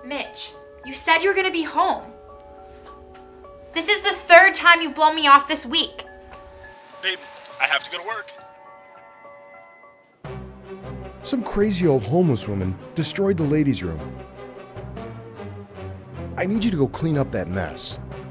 Mitch, you said you were gonna be home. This is the third time you've blown me off this week. Babe, I have to go to work. Some crazy old homeless woman destroyed the ladies' room. I need you to go clean up that mess.